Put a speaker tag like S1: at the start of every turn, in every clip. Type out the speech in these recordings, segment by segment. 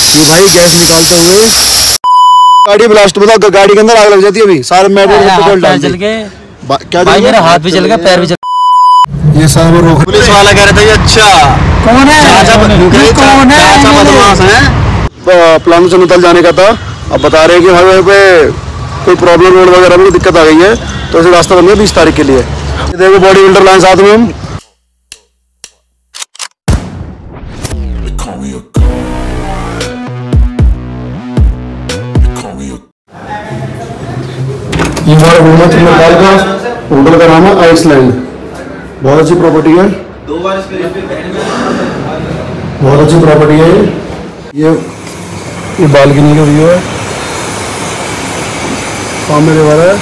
S1: ये भाई गैस निकालते हुए गाड़ी ब्लास्ट, बताओ गाड़ी के अंदर आग लग जाती है। अभी सारे पेट्रोल डाल
S2: जल के
S1: क्या
S2: भाई मेरा हाथ भी जल गया, पैर भी जल।
S1: ये सब रोक
S3: पुलिस वाला कह रहे थे अच्छा
S2: कौन है? कौन है?
S3: बदमाश है।
S1: प्लान से निकल जाने का था, अब बता रहे हैं कि हाईवे पे कोई प्रॉब्लम रोड वगैरह में दिक्कत आ गई है, तो ऐसे रास्ता बन गया 20 तारीख के लिए। देखो बॉडी बिल्डर लाइन साथ में हम होटल का नाम है आइसलैंड। बहुत अच्छी प्रॉपर्टी है, बहुत अच्छी प्रॉपर्टी है। ये बालकनी का व्यू है, सामने रिवर है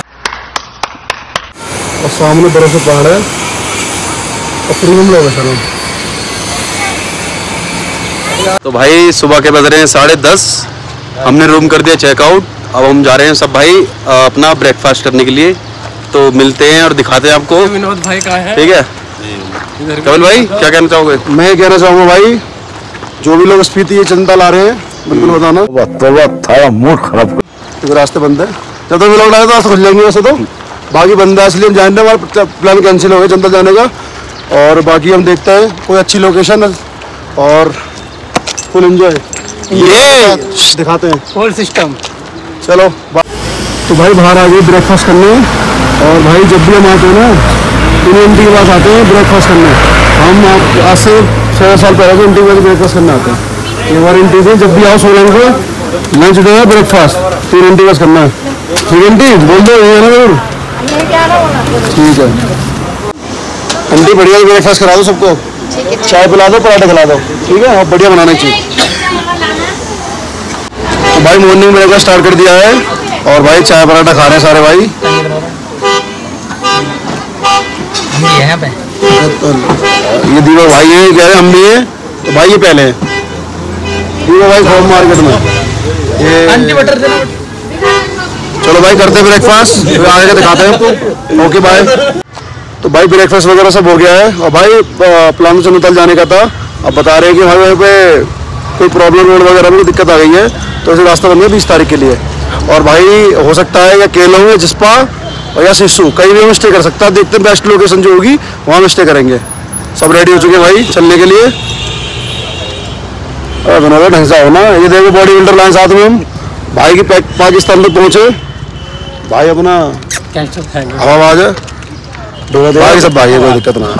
S1: और सामने बर्फ से पहाड़ है और प्रीमियम लोग है सर।
S3: तो भाई सुबह के बज रहे हैं 10:30, हमने रूम कर दिया चेकआउट। अब हम जा रहे हैं सब भाई अपना ब्रेकफास्ट करने के लिए, तो मिलते हैं और दिखाते हैं आपको।
S2: विनोद भाई कहाँ है?
S3: ठीक है कमल भाई, क्या कहना चाहोगे?
S1: मैं कहना चाहूँगा भाई, जो भी लोग स्पीति ये चंदा ला रहे हैं बिल्कुल बताना। मूड खराब, रास्ते बंद है। जब तक लोग लाए तो रास्ते खुल जाएंगे वैसे तो, बाकी बंद है इसलिए हम जाएंगे। हमारा प्लान कैंसिल हो गया चंदा जाने का, और बाकी हम देखते हैं कोई अच्छी लोकेशन और फुल एंजॉय ये दिखाते हैं
S2: होल सिस्टम।
S1: चलो तो भाई बाहर आ गए ब्रेकफास्ट करने। और भाई जब भी हम आते हैं ना 3 घंटे के बाद आते हैं ब्रेकफास्ट करने। हम आज से 6 साल पहले से इंटी ब्रेकफास्ट करने आते हैं। ये हमारी इंटी से जब भी आओ सोलन को लंच डे है, ब्रेकफास्ट 3 घंटे बस करना है। 3 घंटे बोल दो ये ना जरूर, ठीक है। अंटी बढ़िया ब्रेकफास्ट करा दो सबको, चाय पिला दो, पराठा खिला दो, ठीक है। और बढ़िया बनाना चाहिए। तो भाई मॉर्निंग ब्रेकफास्ट स्टार्ट कर दिया है और भाई चाय पराठा खा रहे हैं सारे भाई।
S2: यहाँ पे
S1: ये दीपक भाई है, कह रहे हम भी हैं, तो भाई ये पहले है दीपक भाई होम मार्केट में ये।
S2: बटर देना।
S1: चलो भाई करते हैं ब्रेकफास्ट, फिर आगे का दिखाते हैं आपको। Okay bye. तो भाई ब्रेकफास्ट वगैरह सब हो गया है और भाई प्लान से निकल जाने का था, अब बता रहे हैं कि हाईवे पे कोई प्रॉब्लम रोड वगैरह में दिक्कत आ गई है, तो ऐसे रास्ता बन गया 20 तारीख के लिए। और भाई हो सकता है या केलों में जिस्पा और या सिस्सू कहीं भी हम स्टे कर सकता है। देखते हैं बेस्ट लोकेशन जो होगी वहाँ हम स्टे करेंगे। सब रेडी हो चुके हैं भाई चलने के लिए। बना ढंग से हो ना। ये देखो बॉडी बिल्डर लाइन साथ में हम भाई की पाकिस्तान तक पहुँचे। भाई अपना हवाबाज है, भाई सब भाई है, कोई दिक्कत ना।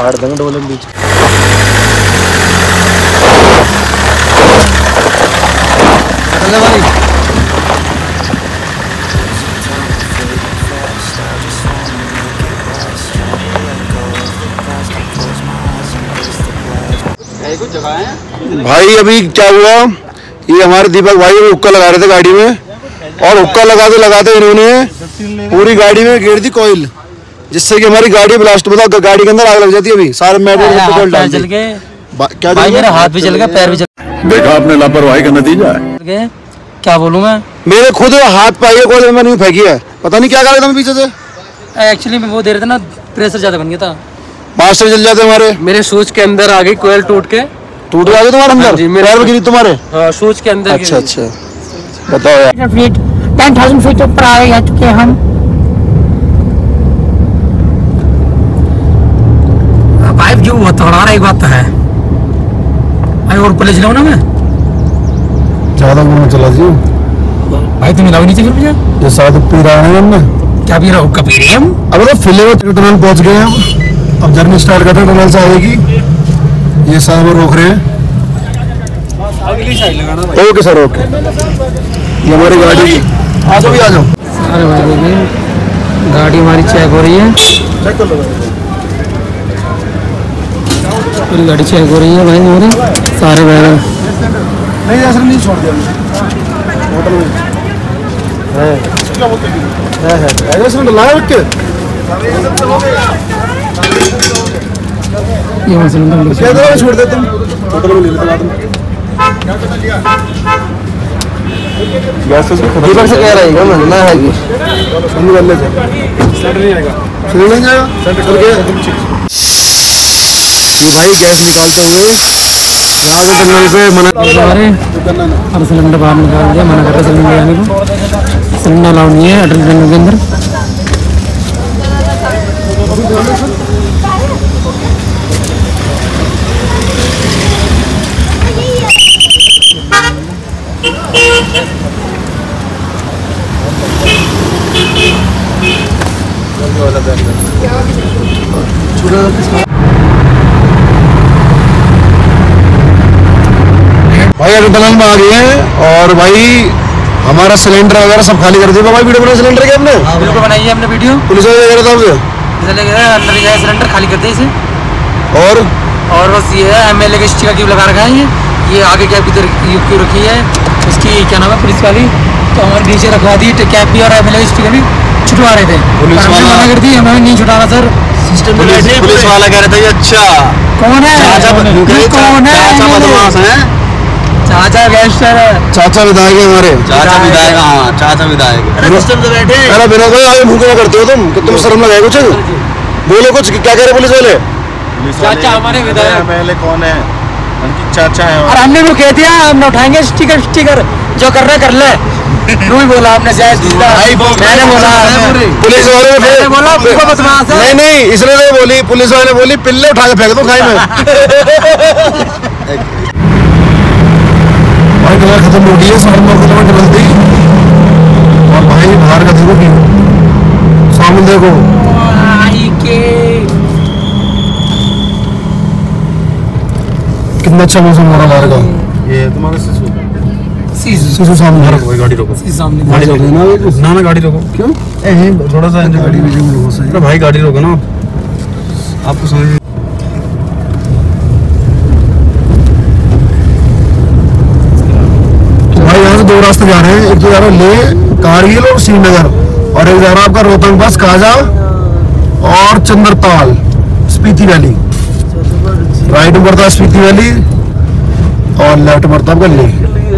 S1: भाई अभी क्या हुआ, ये हमारे दीपक भाई हुक्का लगा रहे थे गाड़ी में, और हुक्का लगाते लगाते इन्होंने पूरी गाड़ी में गिर दी कोयल, जिससे कि हमारी गाड़ी ब्लास्ट, बताओ गाड़ी के अंदर आग लग जाती है। अभी सारे पेट्रोल डाल
S2: जल के
S1: क्या
S2: भाई मेरा हाथ भी जल गया, पैर भी जल।
S4: देखा आपने लापरवाही का नतीजा है।
S2: क्या बोलूं मैं,
S1: मेरे खुद हाथ पाई कोयल में नहीं फेंकी है, पता नहीं क्या कर रहा था पीछे से।
S2: एक्चुअली मैं वो दे रहे थे ना, प्रेशर ज्यादा बन गया था,
S1: मास्टर जल जाते हमारे।
S2: मेरे शूज के अंदर आ गई कोयल, टूट गया
S1: तुम्हारे अंदर, पैर में गिरी तुम्हारे।
S2: शूज के अंदर।
S1: अच्छा अच्छा बताओ यार।
S5: 10,000 फीट ऊपर आ गए चुके हम।
S2: पाइप जो हुआ थोड़ा एक बात है भाई, और ऊपर ले चलाओ ना। मैं
S1: ज्यादा घूमने चला जी
S2: भाई, तुम मिलाओ नीचे फिर मुझे।
S1: ये साथ पी रहा है हमने।
S2: क्या पी रहा हूँ? पी रही हम।
S1: अब तो फिले टनल पहुंच गए हैं। अब जर्नी स्टार्ट करते हैं टनल से आएगी। ये साहब रोक रहे हैं।
S2: अगली साइड लगाना भाई।
S1: Okay sir okay. ये हमारी गाड़ी, आ जाओ भी आ जाओ।
S2: अरे भाई देखिए गाड़ी हमारी चेक हो रही है,
S1: चेक कर लो।
S2: पूरी गाड़ी चेक हो रही है भाई हमारी, सारे बैग
S1: नहीं ऐसा नहीं छोड़ दिया होटल में है एड्रेस में लाया रख के।
S2: ये
S1: मसला छोड़ दे तुम होटल में ले लेते तुम। दीपक से कह रहेगा ना है कि बंद कर ले, सेंटर नहीं आएगा, सेंटर नहीं जाएगा, सेंटर करके ये भाई गैस निकालते हुए यहाँ से जंगल पे मना
S2: और सिलेंडर बाहर निकाल दिया, मना कर रहे सिलेंडर आने को। सिलेंडर अलाउ नहीं है अटल टनल के अंदर।
S1: भाई अटल टनल में आ गए हैं और भाई हमारा सिलेंडर वगैरह सब खाली कर दिया। भाई वीडियो बना सिलेंडर के हमने
S2: वीडियो बनाई है हमने वीडियो।
S1: पुलिस वाले वगैरह था
S2: चले गए अंदर गए, सिलेंडर खाली कर दिए इसे। और बस ये है एमएलए के स्टिकर क्यों लगा रखा है। ये आगे कैप इधर क्यों रखी है, उसकी क्या नाम है पुलिस वाली, तो हमारे नीचे रखवा दी कैप भी और एमएलए स्टिकर भी छुटवा रहे थे। पुलिस वाला मना कर दी, हमें नहीं छुटाना सर। सिस्टम में बैठे
S3: पुलिस वाला कह रहा था ये अच्छा
S2: कौन है, कौन है, चाचा गैंगस्टर है,
S1: चाचा विधायक है हमारे,
S3: चाचा विधायक। हाँ चाचा विधायक।
S1: अरे विनोद भाई आगे मुंह क्या करते हो तुम, कि तुम शर्म लगाए कुछ, बोलो कुछ, क्या कह रहे पुलिस वाले।
S2: चाचा हमारे विधायक
S4: पहले कौन है, उनकी चाचा है।
S2: और हमने वो कह दिया हम उठाएंगे स्टिकर जो कर रहे कर ले। तू ही बोला आपने शायद, मैंने बोला
S1: पुलिस वाले ने
S2: मैंने बोला उनको बदमाश है।
S1: नहीं इसलिए नहीं बोली, पुलिस वाले ने बोली पिल्ले उठा के फेंक दो खाई में। भाई कलर खत्म हो गई है, 9:30 किलोमीटर जल्दी। और भाई बाहर का देखो व्यू, सामने देखो कितना अच्छा मौसम हो रहा बाहर का।
S4: ये तुम्हारा
S1: सीसू सामने
S3: भाई गाड़ी रोको,
S2: सामने
S1: गाड़ी रोको ना,
S3: ना गाड़ी रोको।
S1: क्यों
S4: थोड़ा सा
S1: गाड़ी भी जो लोगों से
S3: अरे भाई गाड़ी रोको ना, आपको समझ।
S1: भाई यहाँ से दो रास्ते जा रहे हैं, एक तो जा रहा है लेह कारगिल और श्रीनगर, और एक जा रहा है आपका रोहतांग पास काजा और चंद्रताल स्पीति वैली। राइट में पड़ता है स्पीति वैली और लेफ्ट पड़ता है आपका लेह।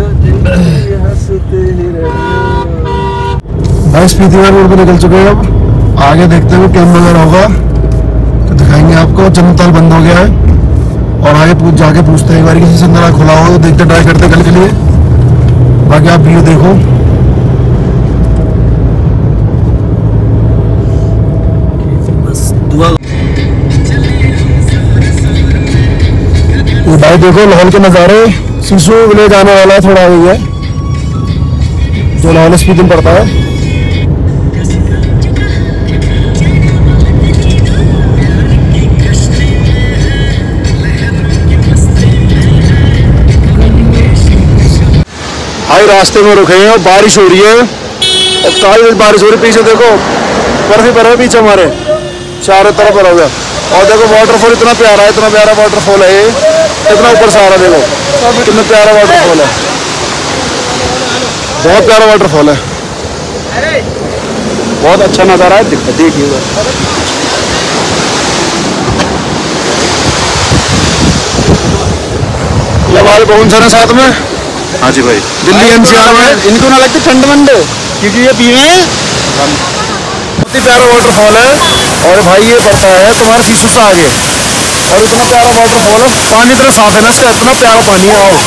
S1: भाई स्पीति वैली रोड पे निकल चुके हैं, अब आगे देखते हैं कैंप वगैरह होगा तो दिखाएंगे आपको। चंद्रताल बंद हो गया है और आगे जाके पूछते हैं एक बार किसी से अंदर खुला हो तो देखते ट्राई करते कल के लिए। बाकी आप व्यू देखो, भाई देखो लाहौल के नज़ारे। सीसू विलेज आने वाला है, थोड़ा आगे है जो लाहौल स्पीति में पड़ता है। भाई रास्ते में रुके हैं और बारिश हो रही है, और काली बारिश हो रही है। पीछे देखो बर्फ ही बर्फ है पीछे हमारे, चारों तरफ बर्फ है। और देखो वाटरफॉल इतना प्यारा वाटरफॉल है ये, इतना ऊपर से आ रहा है। देखो कितना प्यारा वाटरफॉल है, बहुत प्यारा वाटरफॉल है, बहुत अच्छा नज़ारा है। देखिए ये हमारे बहुत सारे साथ में।
S3: हाँ जी भाई,
S1: दिल्ली एनसीआर में इनको ना लगती ठंड मंड, क्योंकि ये पीवे बहुत ही प्यारा वाटरफॉल है। और भाई ये पड़ता है तुम्हारे सीसू से आगे, और इतना प्यारा वाटरफॉल है, पानी इतना साफ है ना इसका, इतना प्यारा पानी है। आओ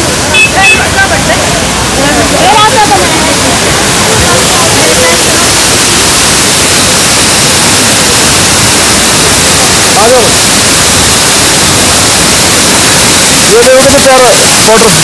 S1: ये देखो कितना प्यारा वाटर।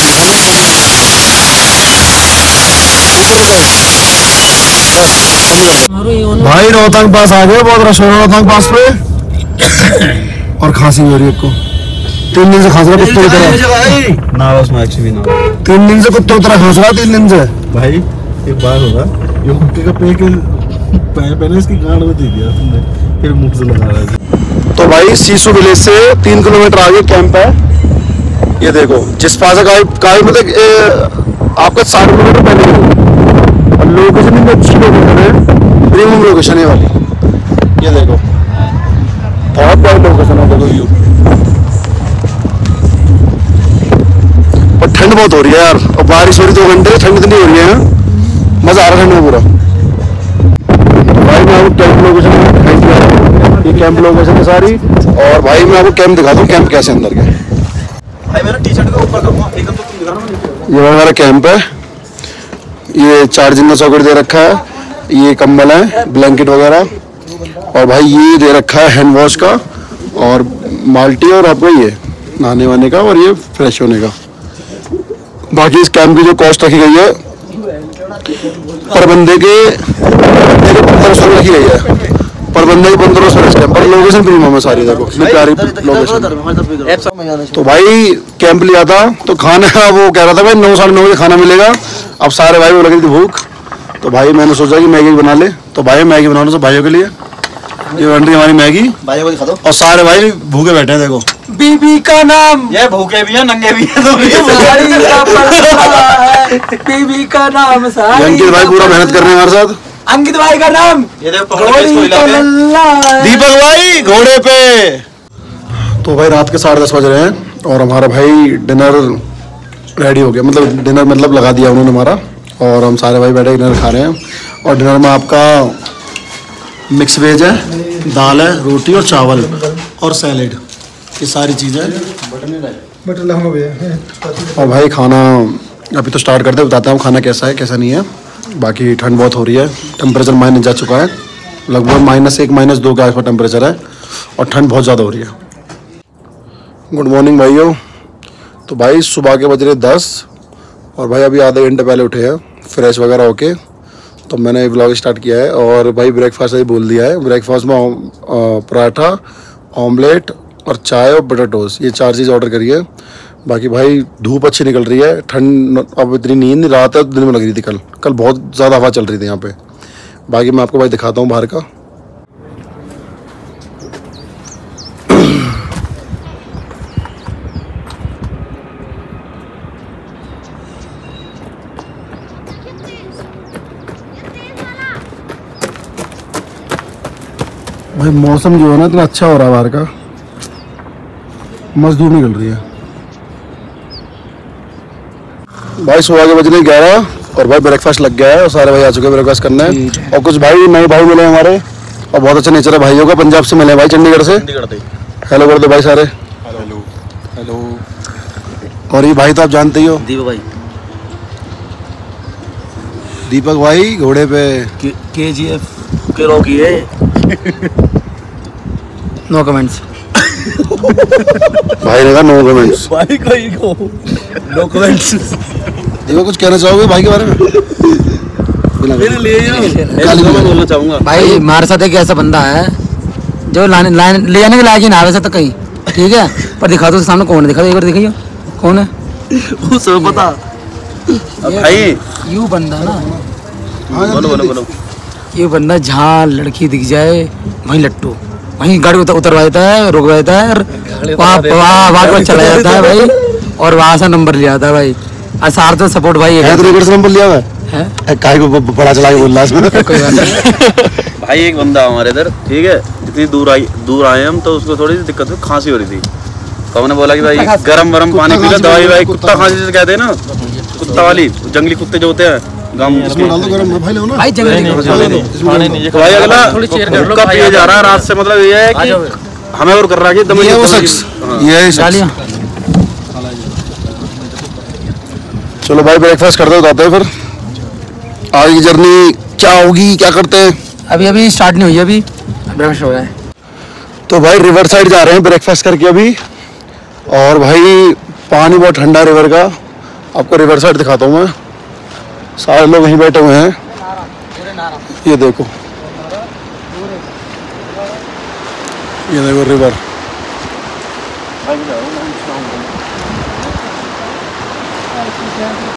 S1: भाई रोहतांग पास आ गए, बहुत रश हो रहा है रोहतांग पास पे। और खांसी हो रही है को, 3 दिन से खांस रहा कुत्तों की तरह।
S3: ना उसमें एक्चुअली ना
S1: 3 दिन से कुत्तों की तरह खांस रहा, 3 दिन से।
S4: भाई एक बार होगा, ये हुक्के का पहले इसकी गांड में दे दिया तुमने, फिर मुंह से लगा रहा है।
S1: तो भाई सीसू विलेज से 3 किलोमीटर आगे कैंप है। ये देखो जिस पास काई मतलब आपका 60 किलोमीटर पहले, और लोकेशन भी अच्छी लोकेशन है, प्रीमियम लोकेशन है वाली। ये देखो बहुत बड़ी लोकेशन है, देखो व्यू। और ठंड बहुत हो रही है यार, और बारिश हो रही 2 घंटे, ठंड इतनी हो रही है, मजा आ रहा है ठंड में पूरा। भाई मैं आपको कैंप लोकेशन दिखाई दिया है, ये कैंप लोकेशन है सारी। और भाई मैं आपको कैंप दिखाता हूँ, कैंप कैसे अंदर के।
S3: भाई मेरा टी शर्ट का ऊपर करूँगा एकदम, तो तुम दिखा रहा
S1: ये हमारा कैंप है, ये चार्जिंग का सॉकेट दे रखा है, ये कंबल है, ब्लैंकेट वगैरह, और भाई ये दे रखा है हैंड वॉश का और बाल्टी, और आपको ये नहाने वाने का और ये फ्रेश होने का। बाकी इस कैंप की जो कॉस्ट रखी गई है पर बंदे के 1500 रखी गई है, पर बंदे की 1500 इस कैंप पर। लोकेशन प्रीमियम है सारी, देखो कितनी प्यारी लोकेशन। तो भाई कैंप लिया था तो खाना वो कह रहा था भाई 9 साढ़े 9 बजे खाना मिलेगा। अब सारे भाई को लग रही थी भूख, तो भाई मैंने सोचा कि मैगी बना ले, तो भाई मैगी बनाना सब भाइयों के लिए। ये बन रही हमारी मैगी
S3: भाई को दिखा दो।
S1: और सारे भाई भूखे बैठे हैं, देखो।
S2: बीबी का नाम,
S3: ये भूखे भी है नंगे भी है,
S2: बीबी का नाम
S1: अंकित भाई पूरा मेहनत कर रहे हैं हमारे साथ।
S2: अंकित भाई का नाम
S3: ये देखो पकड़
S1: दीपक भाई घोड़े पे। तो भाई रात के 10:30 बज रहे हैं और हमारा भाई डिनर रेडी हो गया, मतलब डिनर मतलब लगा दिया उन्होंने हमारा, और हम सारे भाई बैठे डिनर खा रहे हैं। और डिनर में आपका मिक्स वेज है, दाल है, रोटी और चावल और सैलेड, ये सारी चीज़ें। और भाई खाना अभी तो स्टार्ट करते, बताता हूँ खाना कैसा है कैसा नहीं है। बाकी ठंड बहुत हो रही है, टेम्परेचर माइनस जा चुका है, लगभग -1 -2 के आसपास टेम्परेचर है और ठंड बहुत ज़्यादा हो रही है। गुड मॉर्निंग भाइयों। तो भाई सुबह के बज रहे 10 और भाई अभी आधे घंटे पहले उठे हैं फ्रेश वगैरह होके, तो मैंने व्लॉग स्टार्ट किया है। और भाई ब्रेकफास्ट अभी बोल दिया है, ब्रेकफास्ट में पराठा, ऑमलेट और चाय और बटर टोस्ट, ये 4 चीज़ ऑर्डर करी है। बाकी भाई धूप अच्छी निकल रही है, ठंड अब इतनी नींद नहीं, रात है दिन में लग रही थी, कल बहुत ज़्यादा हवा चल रही थी यहाँ पे। बाकी मैं आपको भाई दिखाता हूँ बाहर का। भाई मौसम जो है ना इतना अच्छा हो रहा है बाहर का, मस्त धूप निकल रही है। भाई सुबह के बजने 11 और भाई ब्रेकफास्ट लग गया है और सारे भाई आ चुके हैं ब्रेकफास्ट करने। और कुछ भाई नए भाई मिले हमारे और बहुत अच्छा नेचर है भाइयों का, पंजाब से मिले भाई, चंडीगढ़ से। हेलो कर दो भाई सारे। Hello hello. और ये भाई तो आप जानते ही हो,
S3: दीपक भाई।
S1: दीपक भाई घोड़े पे
S3: KGF के रॉकी है।
S2: No comments.
S1: भाई ने कहा नो कमेंट्स।
S3: भाई कोई को नो कमेंट्स।
S1: दीपक कुछ कहना चाहोगे भाई के बारे में?
S3: मेरे लिए मैं बोलना चाहूँगा
S2: भाई हमारे साथ एक ऐसा बंदा है जो लाने ले जाने के लायक ही ना वैसे तो कहीं, ठीक है, पर दिखा दो सामने कौन है, दिखा दो एक बार, दिखाइए कौन है
S3: वो सब पता भाई।
S2: यू बंदा ना,
S3: बोलो।
S2: ये बंदा जहाँ लड़की दिख जाए वहीं लट्टू, वहीं गाड़ी उतरवा देता है, रुकवा देता है, वहाँ चला जाता है भाई, और वहाँ से नंबर लिया जाता है भाई। असार तो सपोर्ट भाई है,
S1: तो नंबर लिया हुआ है, काहे को बड़ा चला के बोल रहा है।
S2: कोई बात नहीं।
S3: भाई एक बंदा हमारे इधर, ठीक है, जितनी दूर आए हम तो उसको थोड़ी सी दिक्कत हुई, खांसी हो रही थी, तो हमने बोला कि भाई गरम पानी पी लो, दवाई भाई, कुत्ता खांसी से कहते हैं ना, कुत्ता वाली, जंगली कुत्ते जो होते हैं
S2: भाई
S3: तो भाई अगला हुक्का पिए जा रहा है रात से, मतलब ये है कि हमें और कर रहा है कि
S1: ये वो शख्स, ये शख्स। चलो भाई ब्रेकफास्ट करते बताते हैं फिर आगे की जर्नी क्या होगी, क्या करते हैं।
S2: अभी स्टार्ट नहीं हुई, अभी ब्रेकफास्ट हो रहा है।
S1: तो भाई रिवर साइड जा रहे हैं ब्रेकफास्ट करके अभी, और भाई पानी बहुत ठंडा रिवर का, आपको रिवर साइड दिखाता हूँ मैं। सारे लोग यहीं बैठे हुए हैं, ये देखो रिवर।